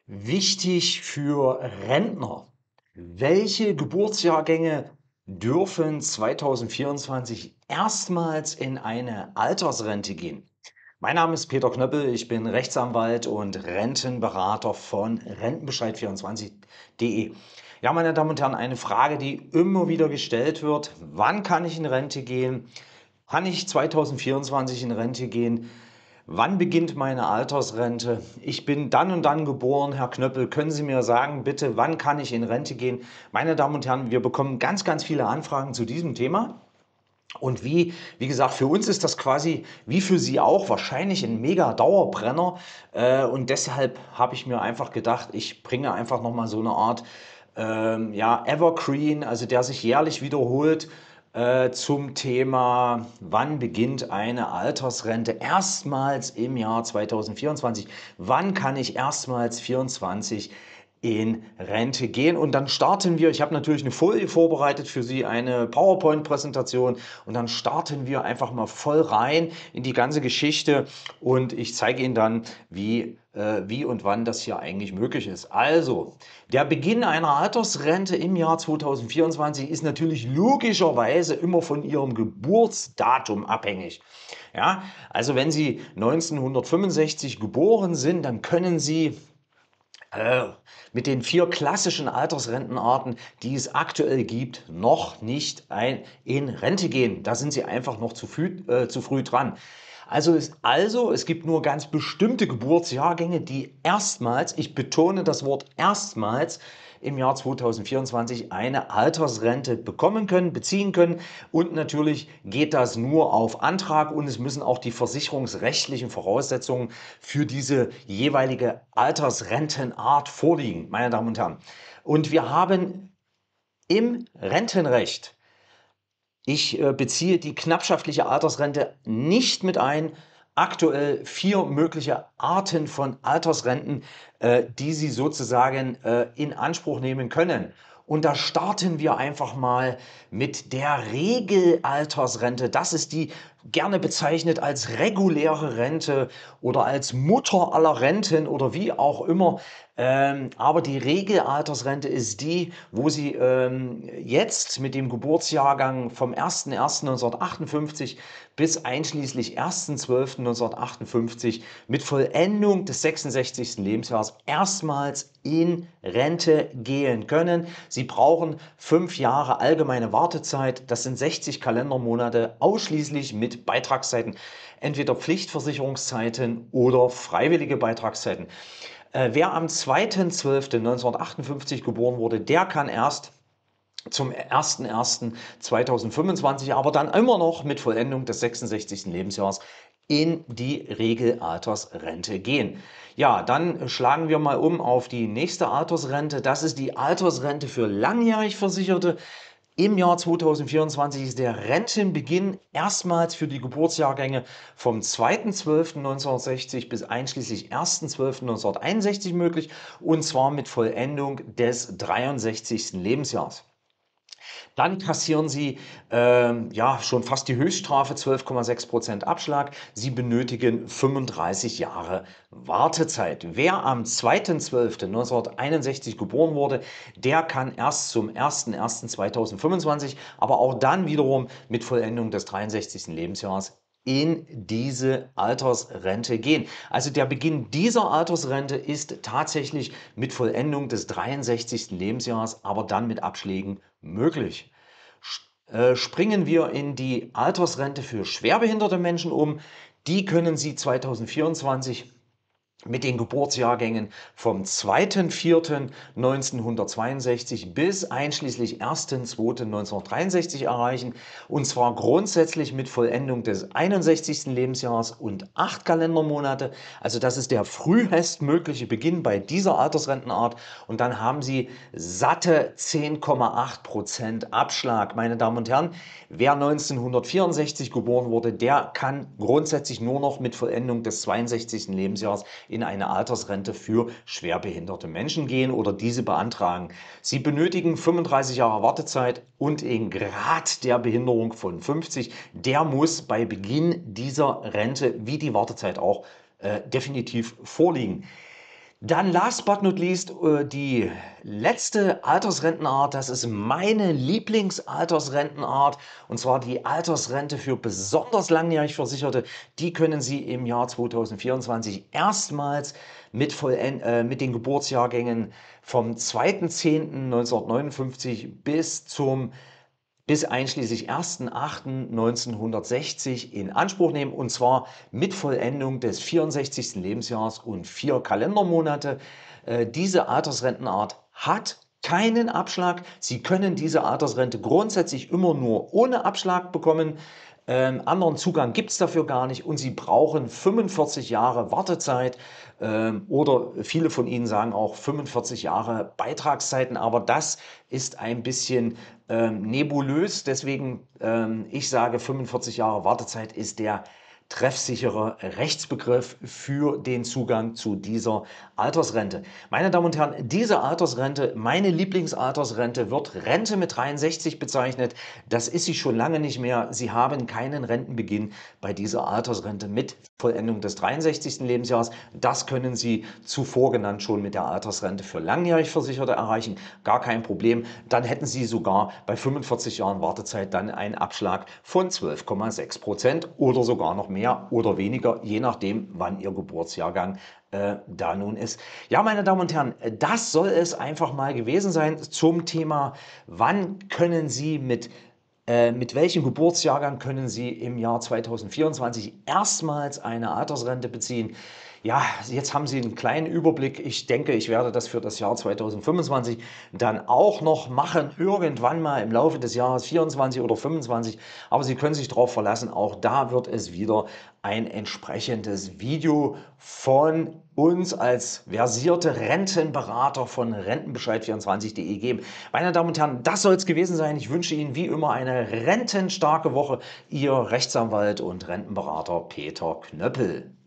Wichtig für Rentner. Welche Geburtsjahrgänge dürfen 2024 erstmals in eine Altersrente gehen? Mein Name ist Peter Knöppel, ich bin Rechtsanwalt und Rentenberater von Rentenbescheid24.de. Ja, meine Damen und Herren, eine Frage, die immer wieder gestellt wird: Wann kann ich in Rente gehen? Kann ich 2024 in Rente gehen? Wann beginnt meine Altersrente? Ich bin dann und dann geboren. Herr Knöppel, können Sie mir sagen, bitte, wann kann ich in Rente gehen? Meine Damen und Herren, wir bekommen ganz, ganz viele Anfragen zu diesem Thema. Und wie gesagt, für uns ist das quasi, wie für Sie auch, wahrscheinlich ein mega Dauerbrenner. Und deshalb habe ich mir einfach gedacht, ich bringe einfach nochmal so eine Art ja, Evergreen, also der sich jährlich wiederholt, zum Thema, wann beginnt eine Altersrente erstmals im Jahr 2024? Wann kann ich erstmals 24 in Rente gehen? Und dann starten wir, ich habe natürlich eine Folie vorbereitet für Sie, eine PowerPoint-Präsentation, und dann starten wir einfach mal voll rein in die ganze Geschichte und ich zeige Ihnen dann, wie und wann das hier eigentlich möglich ist. Also, der Beginn einer Altersrente im Jahr 2024 ist natürlich logischerweise immer von Ihrem Geburtsdatum abhängig. Ja, also wenn Sie 1965 geboren sind, dann können Sie äh, mit den 4 klassischen Altersrentenarten, die es aktuell gibt, noch nicht in Rente gehen. Da sind Sie einfach noch zu früh dran. Es gibt nur ganz bestimmte Geburtsjahrgänge, die erstmals, ich betone das Wort erstmals, im Jahr 2024 eine Altersrente bekommen können, beziehen können. Und natürlich geht das nur auf Antrag, und es müssen auch die versicherungsrechtlichen Voraussetzungen für diese jeweilige Altersrentenart vorliegen, meine Damen und Herren. Und wir haben im Rentenrecht, ich beziehe die knappschaftliche Altersrente nicht mit ein, aktuell 4 mögliche Arten von Altersrenten, die Sie sozusagen in Anspruch nehmen können. Und da starten wir einfach mal mit der Regelaltersrente. Das ist die gerne bezeichnet als reguläre Rente oder als Mutter aller Renten oder wie auch immer. Aber die Regelaltersrente ist die, wo Sie jetzt mit dem Geburtsjahrgang vom 01.01.1958 bis einschließlich 1.12.1958 mit Vollendung des 66. Lebensjahres erstmals in Rente gehen können. Sie brauchen 5 Jahre allgemeine Wartezeit. Das sind 60 Kalendermonate ausschließlich mit Beitragszeiten, entweder Pflichtversicherungszeiten oder freiwillige Beitragszeiten. Wer am 2.12.1958 geboren wurde, der kann erst zum 01.01.2025, aber dann immer noch mit Vollendung des 66. Lebensjahres in die Regelaltersrente gehen. Ja, dann schlagen wir mal um auf die nächste Altersrente. Das ist die Altersrente für langjährig Versicherte. Im Jahr 2024 ist der Rentenbeginn erstmals für die Geburtsjahrgänge vom 2.12.1960 bis einschließlich 1.12.1961 möglich, und zwar mit Vollendung des 63. Lebensjahres. Dann kassieren Sie ja schon fast die Höchststrafe, 12,6% Abschlag. Sie benötigen 35 Jahre Wartezeit. Wer am 2.12.1961 geboren wurde, der kann erst zum 1.01.2025, aber auch dann wiederum mit Vollendung des 63. Lebensjahres in diese Altersrente gehen. Also der Beginn dieser Altersrente ist tatsächlich mit Vollendung des 63. Lebensjahres, aber dann mit Abschlägen möglich. Springen wir in die Altersrente für schwerbehinderte Menschen um. Die können Sie 2024 mit den Geburtsjahrgängen vom 2.4.1962 bis einschließlich 1.2.1963 erreichen, und zwar grundsätzlich mit Vollendung des 61. Lebensjahres und 8 Kalendermonate. Also das ist der frühestmögliche Beginn bei dieser Altersrentenart, und dann haben Sie satte 10,8% Abschlag. Meine Damen und Herren, wer 1964 geboren wurde, der kann grundsätzlich nur noch mit Vollendung des 62. Lebensjahres in eine Altersrente für schwerbehinderte Menschen gehen oder diese beantragen. Sie benötigen 35 Jahre Wartezeit und in Grad der Behinderung von 50. Der muss bei Beginn dieser Rente, wie die Wartezeit auch, definitiv vorliegen. Dann last but not least die letzte Altersrentenart, das ist meine Lieblingsaltersrentenart, und zwar die Altersrente für besonders langjährig Versicherte. Die können Sie im Jahr 2024 erstmals mit den Geburtsjahrgängen vom 2.10.1959 bis einschließlich 1.8.1960 in Anspruch nehmen, und zwar mit Vollendung des 64. Lebensjahres und 4 Kalendermonate. Diese Altersrentenart hat keinen Abschlag. Sie können diese Altersrente grundsätzlich immer nur ohne Abschlag bekommen. Anderen Zugang gibt es dafür gar nicht, und Sie brauchen 45 Jahre Wartezeit oder viele von Ihnen sagen auch 45 Jahre Beitragszeiten, aber das ist ein bisschen nebulös. Deswegen ich sage, 45 Jahre Wartezeit ist der treffsichere Rechtsbegriff für den Zugang zu dieser Altersrente. Meine Damen und Herren, diese Altersrente, meine Lieblingsaltersrente, wird Rente mit 63 bezeichnet. Das ist sie schon lange nicht mehr. Sie haben keinen Rentenbeginn bei dieser Altersrente mit Vollendung des 63. Lebensjahres. Das können Sie zuvor genannt schon mit der Altersrente für langjährig Versicherte erreichen. Gar kein Problem. Dann hätten Sie sogar bei 45 Jahren Wartezeit dann einen Abschlag von 12,6% oder sogar noch mehr oder weniger, je nachdem, wann Ihr Geburtsjahrgang da nun ist. Ja, meine Damen und Herren, das soll es einfach mal gewesen sein zum Thema, wann können Sie mit welchem Geburtsjahrgang können Sie im Jahr 2024 erstmals eine Altersrente beziehen? Ja, jetzt haben Sie einen kleinen Überblick. Ich denke, ich werde das für das Jahr 2025 dann auch noch machen, irgendwann mal im Laufe des Jahres 24 oder 25. Aber Sie können sich darauf verlassen, auch da wird es wieder ein entsprechendes Video von uns als versierte Rentenberater von Rentenbescheid24.de geben. Meine Damen und Herren, das soll es gewesen sein. Ich wünsche Ihnen wie immer eine rentenstarke Woche. Ihr Rechtsanwalt und Rentenberater Peter Knöppel.